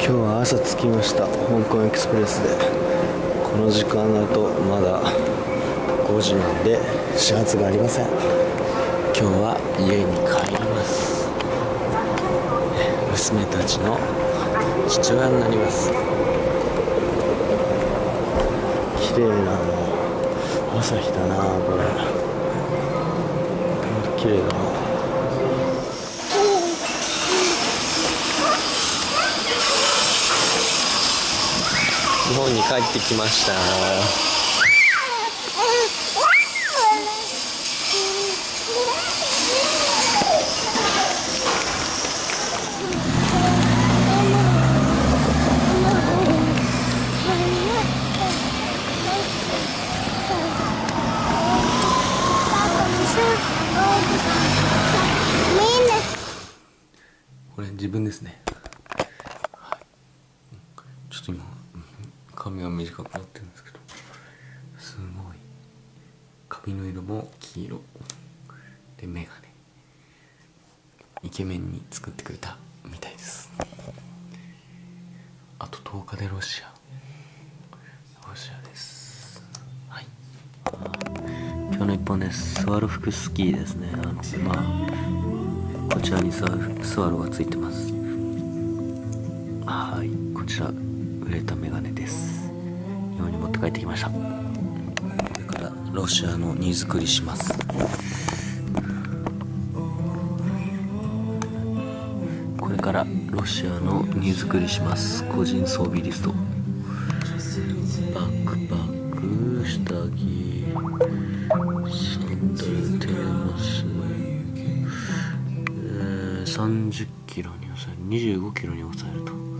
今日は朝着きました。香港エクスプレスでこの時間だとまだ5時なんで始発がありません。今日は家に帰ります。娘たちの父親になります。綺麗な朝日だなこれ。綺麗だな。日本に帰ってきました。これ自分ですね。ちょっと今髪が短くなってるんですけど、すごい髪の色も黄色で、眼鏡イケメンに作ってくれたみたいです。あと10日でロシアです。はい、今日の一本です。スワロフクスキーですね。こちらにスワロがついてます。はい、こちら売れたメガネです。日本に持って帰ってきました。これからロシアの荷造りします。これからロシアの荷造りします。個人装備リスト。バックパック、下着、サンダル、テレマス、30キロに抑える、25キロに抑えると。